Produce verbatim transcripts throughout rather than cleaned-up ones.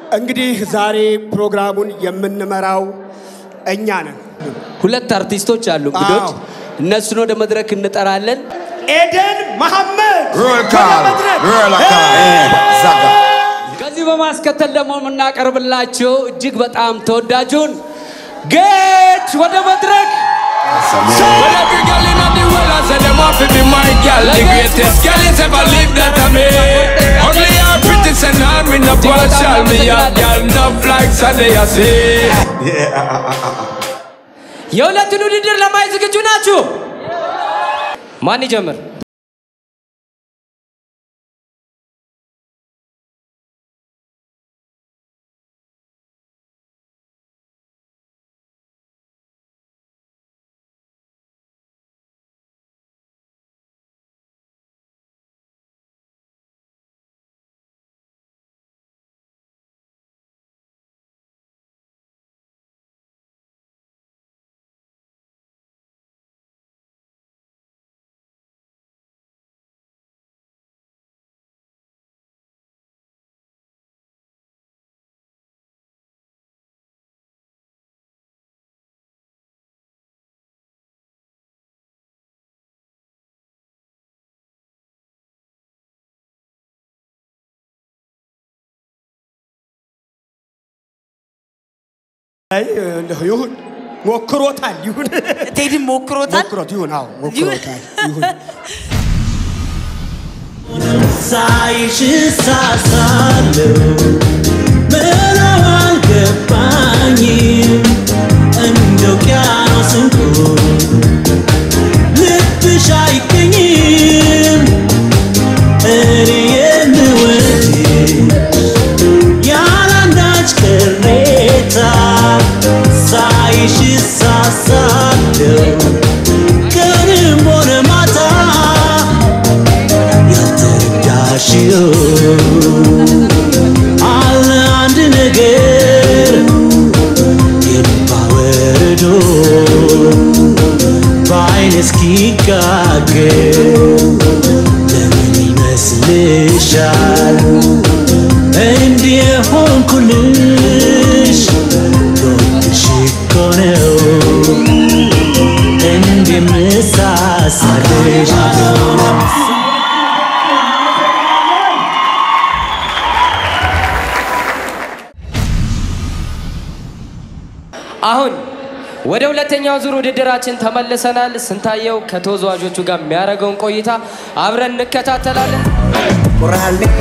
እንግዲህ ዛሬ ፕሮግራሙን የምንመራው እኛ ነን ሁለት አርቲስቶች አሉ እንግዶች እነሱን ወደ መድረክ እንጠራለን ኤደን መሐመድ ሮል ካል ሮል ካል ዛጋ ከዚህ በማስከተል ደግሞ እናቀርብላችሁ እጅግ በጣም ተወዳጁን ጌች ወደ መድረክ Well, every girl in the world I say them off to be my girl. The greatest girl is ever lived that I made. Ugly or pretty, say none with no partial. Me a girl enough like Sunday I say. የሁለቱን ውድድር ለማየት ዝግጁ ናችሁ? ማን ይጀምር? አይ ይሁን ሞክሮታል ይሁን ቴዲ ሞክሮታል ሞክሮት ይሁን አዎ ሞክሮታል ይሁን ሳይሽ ሳሳለው መላዋል ገባኝ እንደው ቂያኖስ እንኩ ልብሽ አይገኝም እኔ የምወድሽ ያላንዳች ቅሬታ ሳይሽ ሳሳለው ቀንም ሆነ ማታ ያልተረዳሽው አለ አንድ ነገር የልባ ወርዶ በዓይን እስኪጋገር ለምን ይመስልሻል እንዲህ የሆንኩልሽ ልወድሽ እኮ ነው እንዲህ የምሳሳልሽ አሁን ወደ ሁለተኛው ዙር ውድድራችን ተመልሰናል ስንታየው ከተወዛዋዦቹ ጋር የሚያደርገውን ቆይታ አብረን እንከታተላለን ቁራሌው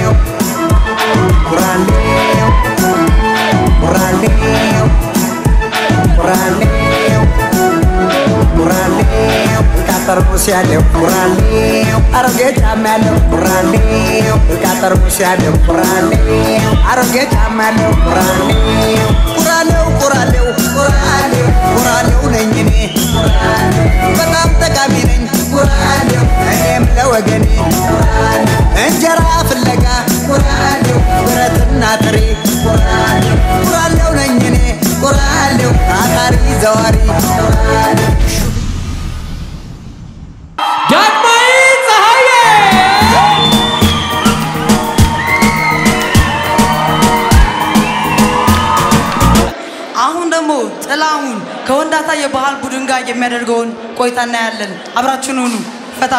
ቁራሌው ቁራሌው ቁራሌው ቁራሌው ቃጠርሙስ ያለው ቁራሌው አሮጌ ጫማ ያለው ቁራሌው ቃጠርሙስ ያለው ቁራሌው አሮጌ ጫማ ያለው ቁራሌው ቁራሌው ቁራሌው ቁራሌው ቁራሌው ነኝ እኔ በጣም ጠቃሚ ነኝ ቁራሌው እኔም ለወገኔ እንጀራ ፍለጋ ቁራሌው ብረትና ጥሬ ቁራሌው ቁራሌው ነኝ እኔ ቁራሌው ታታሪ ዘዋሪ ዳግማዊ ፀሐዬ አሁን ደግሞ ጥላሁን ከወንዳታ የባህል ቡድን ጋር የሚያደርገውን ቆይታ እናያለን አብራችሁን ሁኑ ፈታ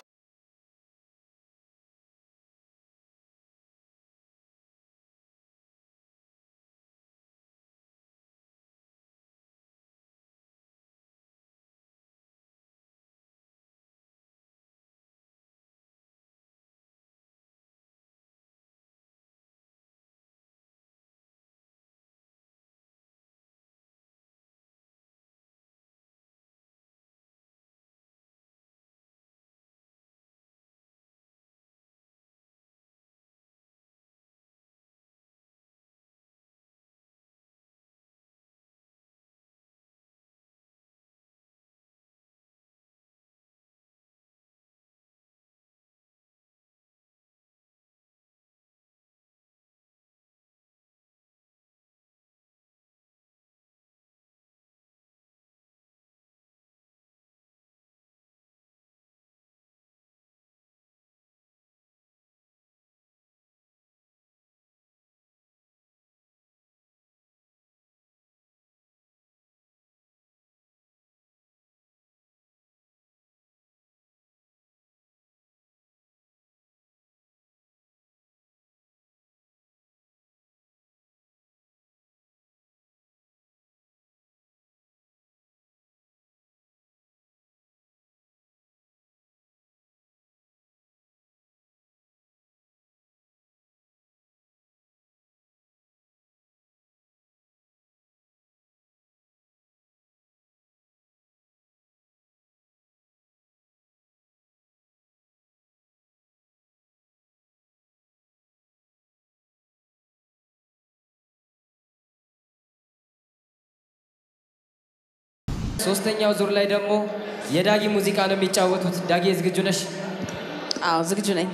ሶስተኛው ዙር ላይ ደግሞ የዳጊ ሙዚቃ ነው የሚጫወቱት። ዳጊ ዝግጁ ነሽ? አዎ ዝግጁ ነኝ።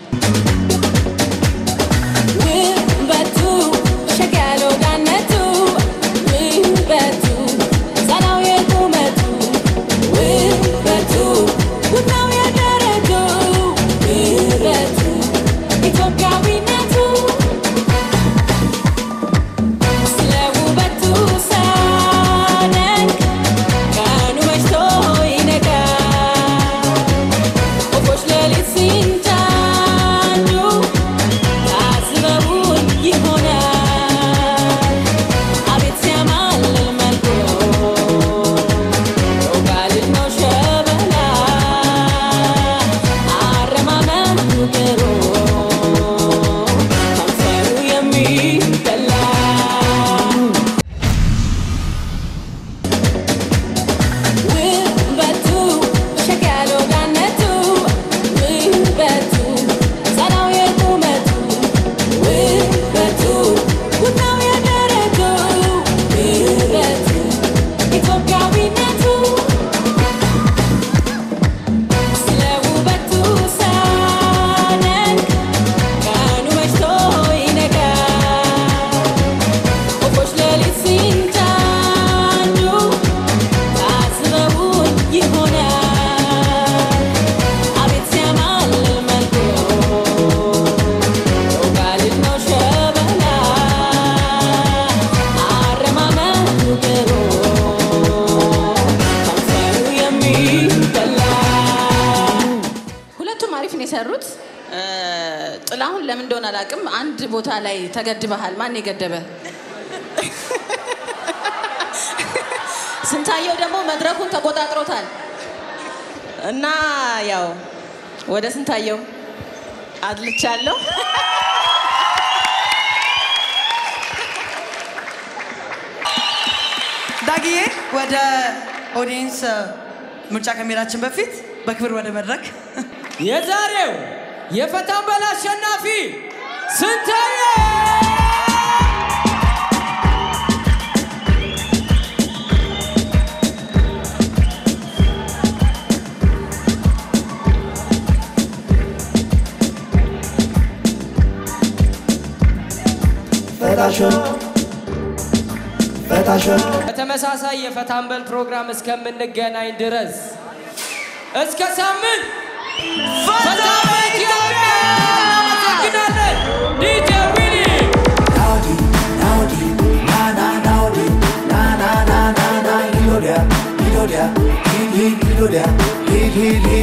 ውበቱ ሸጋሎ ጋነቱ ውበቱ ሰላው የቁመቱ ውበቱ ቡናው የደረቱ ውበቱ ኢትዮጵያዊነቱ ስለ ውበቱ ሳደንቅ ቀኑ መሽቶ ይነጋል ወፎች ሌሊት ሲንጫጩ ታዝበውን ይሆናል አቤት ሲያማልል መልኩ ሮጋልል ነው ሸበላ አረማመዱ ጥሩ ከንፈሩ የሚበላ ውበቱ ሸጋሎ ጋነቱ ውበቱ ሰላው የቁመቱ ውበቱ ቡናው የደረቱ ውበቱ ኢትዮጵያዊነቱ ስለ ውበቱ ሳደንቅ ቀኑ መሽቶ ይነጋል ወፎች ሌሊት ሲንጫጩ ታዝበውን ይሆናል አቤት ሲያማልል መልኩ ሮጋልል ነው ሸበላ አረማመዱ ጥሩ ከንፈሩ የሚበላ ሁለቱም አሪፍ ነው የሰሩት። ጥላሁን ለምን እንደሆነ አላውቅም አንድ ቦታ ላይ ተገድበሃል። ማን የገደበ? ስንታየው ደግሞ መድረኩን ተቆጣጥሮታል እና ያው ወደ ስንታየው አድልቻለሁ። ዳጊዬ ወደ ኦዲየንስ ምርጫ ከመሄዳችን በፊት በክብር ወደ መድረክ የዛሬው የፈታንበል አሸናፊ ስንታየው ፈታሾን ፈታሾን በተመሳሳይ የፈታንበል ፕሮግራም እስከምንገናኝ ድረስ እስከ ሳምንት ፈታ በኢትዮጵያ እናመሰግናለን። ዲጄ ዊሊ ናውዲ ናውዲ ና ና ናውዲ ና ና ና ና ና ሂዶዲያ ሂዶዲያ ሂድ ሂድ ሂዶዲያ ሂድ ሂድ ሂድ